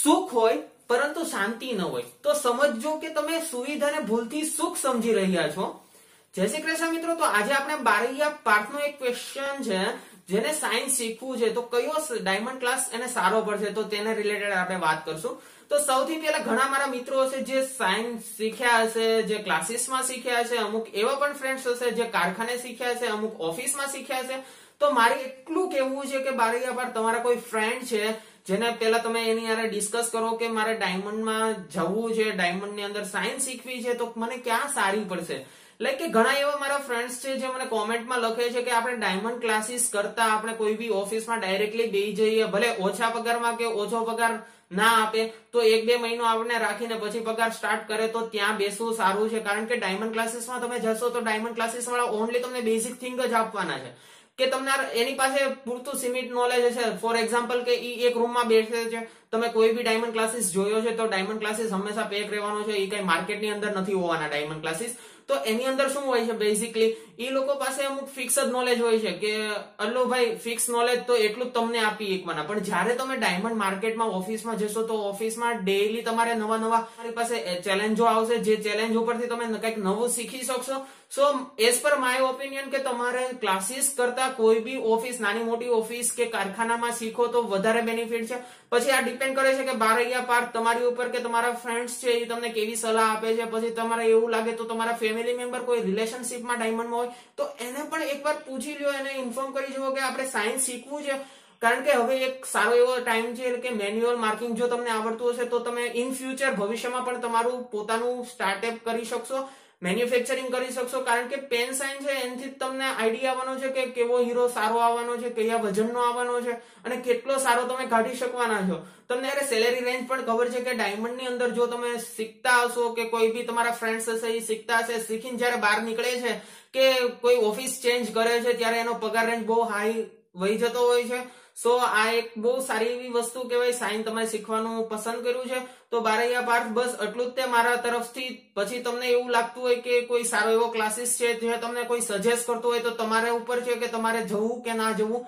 સુખ હોય પરંતુ શાંતિ ન હોય તો સમજજો કે તમે સુવિધાને ભૂલથી સુખ સમજી રહ્યા છો। જય શ્રી કૃષ્ણ મિત્રો। તો આજે આપણે 12 પાર્ટનો એક ક્વેશ્ચન છે જેને સાયન્સ શીખવું છે તો કયો ડાયમંડ ક્લાસ એને સારો પડશે તો તેને રિલેટેડ આપણે વાત કરશું। તો સૌથી પહેલા ઘણા મારા મિત્રો હશે જે સાયન્સ શીખ્યા હશે, જે ક્લાસીસમાં શીખ્યા હશે, અમુક એવા પણ ફ્રેન્ડ્સ હશે જે કારખાને શીખ્યા હશે, અમુક ઓફિસમાં શીખ્યા હશે। તો મારે એટલું કહેવું છે કે 12 પાર્ટ તમારા કોઈ ફ્રેન્ડ છે જેને પહેલા તમે એની હારે ડિસ્કસ કરો કે મારે ડાયમંડમાં જવું છે, ડાયમંડની અંદર સાયન્સ શીખવી છે તો મને ક્યાં સારી પડશે। લાઈક કે ઘણા એવા મારા ફ્રેન્ડ્સ છે જે મને કોમેન્ટમાં લખે છે કે આપણે ડાયમંડ ક્લાસીસ કરતા આપણે કોઈ બી ઓફિસમાં ડાયરેક્ટલી બેસી જઈએ, ભલે ઓછા પગારમાં કે ઓછો પગાર ના આપે તો 1-2 મહિનો આપણે રાખીને પછી પગાર સ્ટાર્ટ કરે તો ત્યાં બેસવું સારું છે। કારણ કે ડાયમંડ ક્લાસીસમાં તમે જશો તો ડાયમંડ ક્લાસીસ વાળા ઓનલી તમને બેઝિક થિંગ જ આપવાના છે કે તમને એની પાસે પૂરતું સીમિત નોલેજ હશે। ફોર એક્ઝામ્પલ કે ઈ એક રૂમમાં બેસે છે, તમે કોઈ બી ડાયમંડ ક્લાસીસ જોયો છે તો ડાયમંડ ક્લાસીસ હંમેશા પેક રહેવાનો છે, એ કઈ માર્કેટની અંદર નથી હોવાના ડાયમંડ ક્લાસીસ। તો એની અંદર શું હોય છે બેઝિકલી એ લોકો પાસે અમુક ફિક્સ જ નોલેજ હોય છે કે અલ્લો ભાઈ ફિક્સ નોલેજ તો એટલું જ તમને આપી એકવાના। પણ જ્યારે તમે ડાયમંડ માર્કેટમાં ઓફિસમાં જશો તો ઓફિસમાં ડેઈલી તમારે નવા તમારી પાસે ચેલેન્જો આવશે, જે ચેલેન્જ ઉપરથી તમે કંઈક નવું શીખી શકશો। So as per my opinion કે તમારે ક્લાસીસ કરતા કોઈ બી ઓફિસ, નાની મોટી ઓફિસ કે કારખાનામાં શીખો તો વધારે બેનિફિટ છે। પછી આ ડિપેન્ડ કરે છે કે 12 પાર્ટ તમારી ઉપર કે તમારા ફ્રેન્ડ્સ છે એ તમને કેવી સલાહ આપે છે। પછી તમારે એવું લાગે તો તમારા ફેમિલી મેમ્બર કોઈ રિલેશનશિપમાં ડાયમંડમાં હોય તો એને પણ એકવાર પૂછી લ્યો, એને ઇન્ફોર્મ કરી જુઓ કે આપણે સાયન્સ શીખવું છે। કારણ કે હવે એક સારો એવો ટાઈમ છે કે મેન્યુઅલ માર્કિંગ જો તમને આવડતું હશે તો તમે ઇન ફ્યુચર ભવિષ્યમાં પણ તમારું પોતાનું સ્ટાર્ટઅપ કરી શકશો, મેન્યુફેક્ચરિંગ કરી શકશો। કારણ કે પેન સાઇન છે એનાથી તમને આઈડિયા આવવાનો છે કે કેવો હીરો સારો આવવાનો છે, કયા વજનનો આવવાનો છે અને કેટલો સારો તમે કાઢી શકવાના છો। તમને અરે સેલેરી રેન્જ પણ ખબર છે કે ડાયમંડની અંદર જો તમે શીખતા હશો કે કોઈ બી તમારા ફ્રેન્ડ્સ હશે એ શીખતા હશે, શીખીને જ્યારે બહાર નીકળે છે કે કોઈ ઓફિસ ચેન્જ કરે છે ત્યારે એનો પગાર રેન્જ બહુ હાઈ વહી જતો હોય છે। સો આ એક બહુ સારી એવી વસ્તુ કહેવાય, સાયન્સ તમે શીખવાનું પસંદ કર્યું છે તો 12 પાર્ટ બસ એટલું જ તે મારા તરફથી। પછી તમને એવું લાગતું હોય કે કોઈ સારો એવો ક્લાસીસ છે જે તમને કોઈ સજેસ્ટ કરતો હોય તો તમારા ઉપર છે કે તમારે જવું કે ના જવું।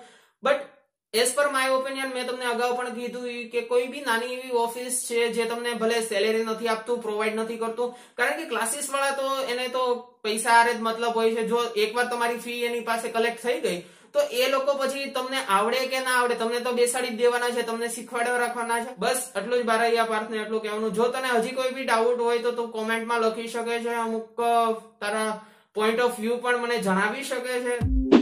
But as per my opinion મેં તમને અગાઉ પણ કીધું કે કોઈ બી નાની એવી ઓફિસ છે જે તમને ભલે સેલેરી નથી આપતું, પ્રોવાઈડ નથી કરતું, કારણ કે ક્લાસીસ વાળા તો એને તો પૈસા હારે જ મતલબ હોય છે। જો એકવાર તમારી ફી એની પાસે કલેક્ટ થઈ ગઈ તો એ લોકો પછી તમને આવડે કે ના આવડે તમને તો બેસાડી જ દેવાના છે, તમને શીખવાડવા રાખવાના છે। બસ એટલું જ 12 પાર્ટને એટલું કહેવાનું। જો તને હજી કોઈ બી ડાઉટ હોય તો તું કોમેન્ટમાં લખી શકે છે, અમુક તારા પોઈન્ટ ઓફ વ્યૂ પણ મને જણાવી શકે છે।